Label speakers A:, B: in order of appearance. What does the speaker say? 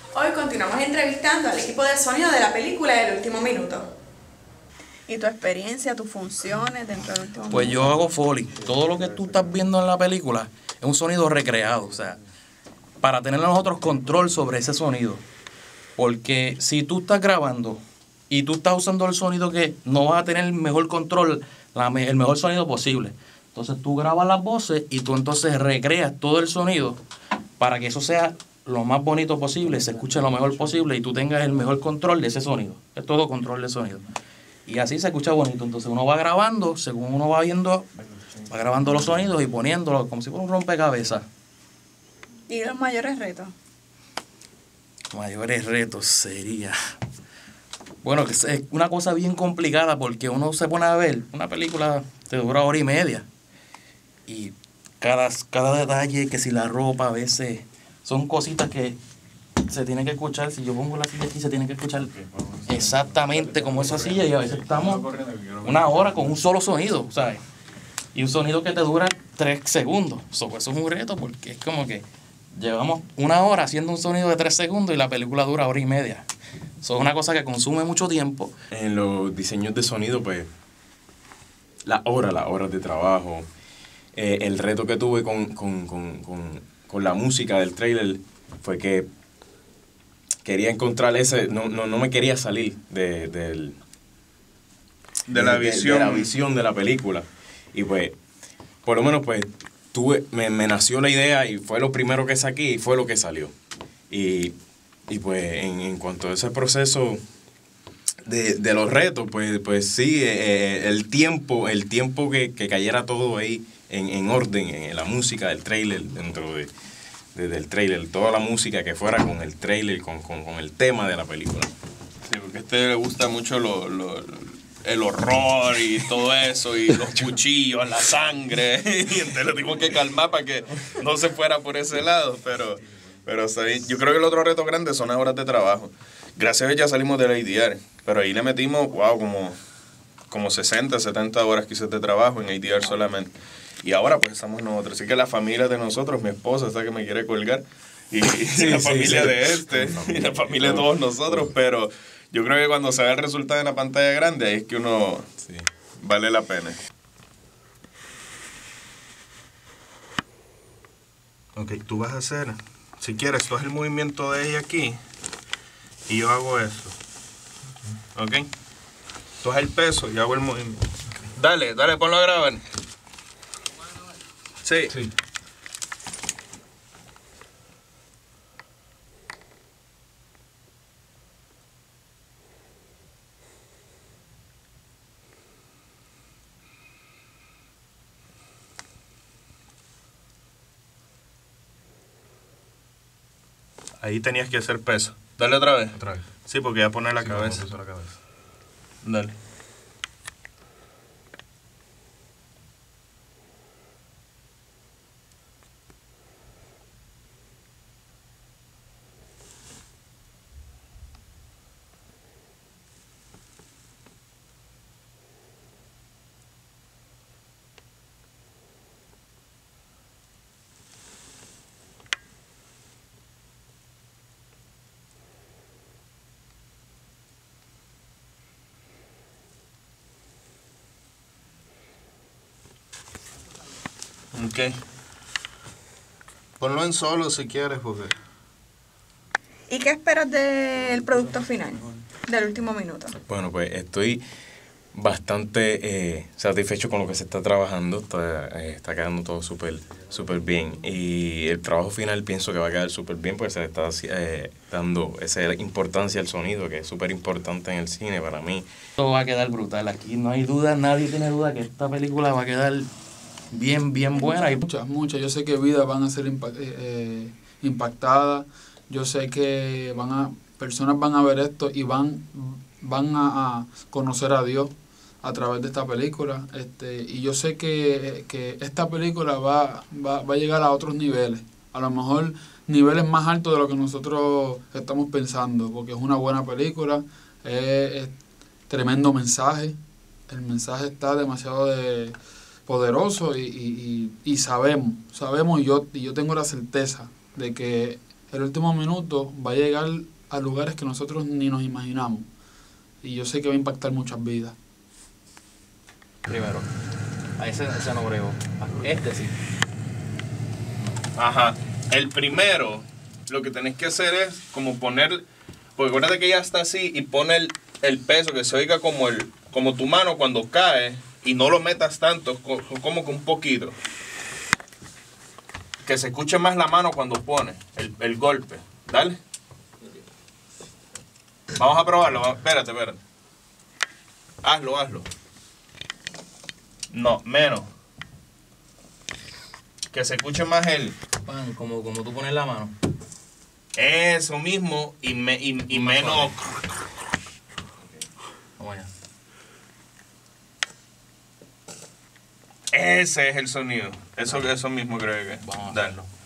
A: Hoy continuamos entrevistando al equipo de sonido de la película El Último Minuto. ¿Y tu experiencia, tus funciones dentro del Último Minuto?
B: Pues yo hago Foley. Todo lo que tú estás viendo en la película es un sonido recreado, o sea, para tener nosotros control sobre ese sonido. Porque si tú estás grabando y tú estás usando el sonido que no vas a tener el mejor control, el mejor sonido posible. Entonces tú grabas las voces y tú entonces recreas todo el sonido para que eso sea lo más bonito posible, se escuche lo mejor posible y tú tengas el mejor control de ese sonido. Es todo control de sonido. Y así se escucha bonito. Entonces uno va grabando, según uno va viendo, va grabando los sonidos y poniéndolos como si fuera un rompecabezas.
A: ¿Y los mayores retos?
B: Mayores retos sería... Bueno, que es una cosa bien complicada porque uno se pone a ver, una película te dura 1 hora y media. Y cada detalle, que si la ropa, a veces son cositas que se tienen que escuchar. Si yo pongo la silla aquí, se tiene que escuchar exactamente como esa silla. Y a veces estamos 1 hora con un solo sonido, ¿sabes? Y un sonido que te dura 3 segundos. Eso es un reto porque es como que llevamos 1 hora haciendo un sonido de 3 segundos y la película dura 1 hora y media. Eso es una cosa que consume mucho tiempo.
C: En los diseños de sonido, pues, las horas de trabajo, el reto que tuve con la música del trailer fue que quería encontrar no me quería salir de la visión de la película. Y pues, por lo menos, pues, me nació la idea y fue lo primero que saqué y fue lo que salió. Y pues, en cuanto a ese proceso de los retos, pues sí, el tiempo que cayera todo ahí en orden, en la música del trailer, dentro del trailer, toda la música que fuera con el trailer, con el tema de la película.
D: Sí, porque a este le gusta mucho el horror y todo eso, y los cuchillos, la sangre, y entonces le tuvimos que calmar para que no se fuera por ese lado, pero está bien. Yo creo que el otro reto grande son las horas de trabajo. Gracias a Dios ya salimos del ADR, pero ahí le metimos, como 60, 70 horas quizás de trabajo en ADR solamente. Y ahora pues estamos nosotros. Así que la familia de nosotros, mi esposa está que me quiere colgar, y la familia de y la familia de todos nosotros, pero yo creo que cuando se ve el resultado en la pantalla grande, ahí es que uno vale la pena.
E: Ok, tú vas a hacer, si quieres, tú haces el movimiento de ella aquí y yo hago eso. Ok, tú haces el peso y yo hago el movimiento.
D: Dale, ponlo a grabar. Sí.
E: Ahí tenías que hacer peso.
D: Dale otra vez.
E: Otra vez. Sí, porque ya poner la cabeza.
C: La cabeza.
D: Dale.
E: Ok. Ponlo en solo si quieres, porque...
A: ¿Y qué esperas del producto final, del Último Minuto?
C: Bueno, pues estoy bastante satisfecho con lo que se está trabajando. Está quedando todo súper bien. Y el trabajo final pienso que va a quedar súper bien porque se le está dando esa importancia al sonido, que es súper importante en el cine para mí.
B: Todo va a quedar brutal. Aquí no hay duda, nadie tiene duda que esta película va a quedar bien buena.
F: Muchas. Yo sé que vidas van a ser impactadas. Yo sé que personas van a ver esto y van a conocer a Dios a través de esta película. Y yo sé que esta película va a llegar a otros niveles. A lo mejor niveles más altos de lo que nosotros estamos pensando, porque es una buena película, es tremendo mensaje. El mensaje está demasiado poderoso y sabemos, y yo tengo la certeza de que el último minuto va a llegar a lugares que nosotros ni nos imaginamos. Y yo sé que va a impactar muchas vidas.
B: Primero, a ese no brego. Este sí.
E: Ajá. El primero, lo que tenés que hacer es como poner, porque acuérdate que ya está así y pone el peso, que se oiga como tu mano cuando cae y no lo metas tanto, como que un poquito. Que se escuche más la mano cuando pone el golpe. Dale. Vamos a probarlo. Espérate. Hazlo. No, menos. Que se escuche más el...
B: Pan, como tú pones la mano.
E: Eso mismo y menos...
B: Vamos allá.
E: Ese es el sonido. Eso mismo creo que...
B: Vamos a
E: Dale.
B: hacerlo.